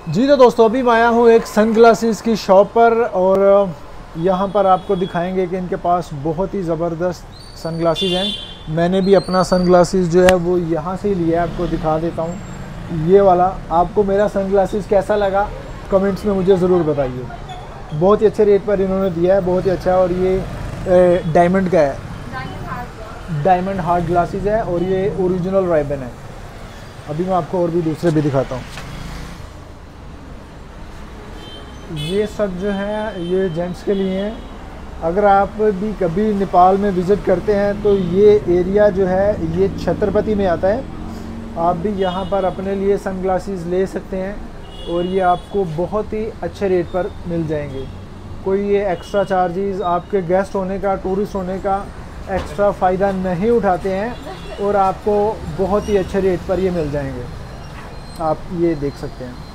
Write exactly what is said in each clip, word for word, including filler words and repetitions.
जी तो दोस्तों अभी मैं आया हूँ एक सन ग्लासेस की शॉप पर और यहाँ पर आपको दिखाएंगे कि इनके पास बहुत ही ज़बरदस्त सन ग्लासेस हैं। मैंने भी अपना सन ग्लासेस जो है वो यहाँ से ही लिया है, आपको दिखा देता हूँ ये वाला। आपको मेरा सन ग्लासेस कैसा लगा कमेंट्स में मुझे ज़रूर बताइए। बहुत ही अच्छे रेट पर इन्होंने दिया है, बहुत ही अच्छा। और ये डायमंड का है, डायमंड हार्ड ग्लासेस है और ये ओरिजिनल राइबन है। अभी मैं आपको और भी दूसरे भी दिखाता हूँ। ये सब जो है ये जेंट्स के लिए हैं। अगर आप भी कभी नेपाल में विज़िट करते हैं तो ये एरिया जो है ये छत्रपति में आता है। आप भी यहाँ पर अपने लिए सन ग्लासेस ले सकते हैं और ये आपको बहुत ही अच्छे रेट पर मिल जाएंगे। कोई ये एक्स्ट्रा चार्जेस आपके गेस्ट होने का, टूरिस्ट होने का एक्स्ट्रा फ़ायदा नहीं उठाते हैं और आपको बहुत ही अच्छे रेट पर ये मिल जाएंगे। आप ये देख सकते हैं।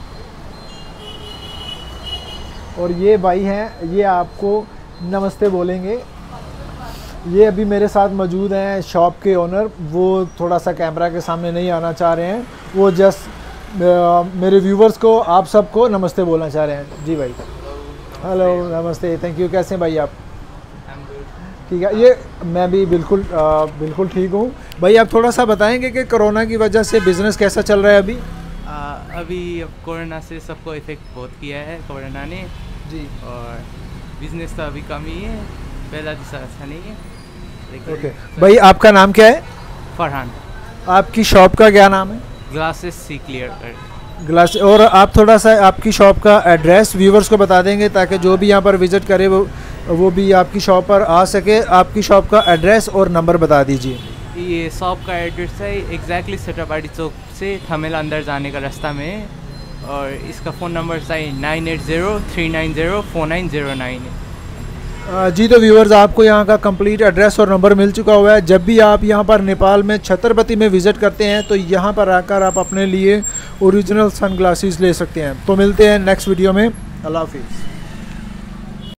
और ये भाई हैं, ये आपको नमस्ते बोलेंगे। ये अभी मेरे साथ मौजूद हैं शॉप के ओनर। वो थोड़ा सा कैमरा के सामने नहीं आना चाह रहे हैं, वो जस्ट मेरे व्यूवर्स को, आप सबको नमस्ते बोलना चाह रहे हैं। जी भाई, हेलो, नमस्ते, थैंक यू। कैसे हैं भाई आप? ठीक है। ये मैं भी बिल्कुल आ, बिल्कुल ठीक हूँ। भाई आप थोड़ा सा बताएंगे कि कोरोना की वजह से बिज़नेस कैसा चल रहा है अभी? आ, अभी अब कोरोना से सबको इफ़ेक्ट बहुत किया है कोरोना ने जी। और बिजनेस तो अभी कम ही है, पहला जैसा अच्छा नहीं है लेकिन ओके भाई, आपका नाम क्या है? फरहान। आपकी शॉप का क्या नाम है? ग्लासेस सी क्लियर कर ग्लास। और आप थोड़ा सा आपकी शॉप का एड्रेस व्यूवर्स को बता देंगे ताकि जो भी यहाँ पर विज़िट करे वो वो भी आपकी शॉप पर आ सके। आपकी शॉप का एड्रेस और नंबर बता दीजिए। ये शॉप का एड्रेस है एग्जैक्टली सेटाबाड़ी चौक से ठमेला अंदर जाने का रास्ता में है और इसका फ़ोन नंबर है nine eight zero three nine zero four nine zero nine है। जी तो व्यूवर्स, आपको यहाँ का कंप्लीट एड्रेस और नंबर मिल चुका हुआ है। जब भी आप यहाँ पर नेपाल में छत्रपति में विज़िट करते हैं तो यहाँ पर आकर आप अपने लिए ओरिजिनल सन ग्लासेस ले सकते हैं। तो मिलते हैं नेक्स्ट वीडियो में। अल्लाह हाफिज़।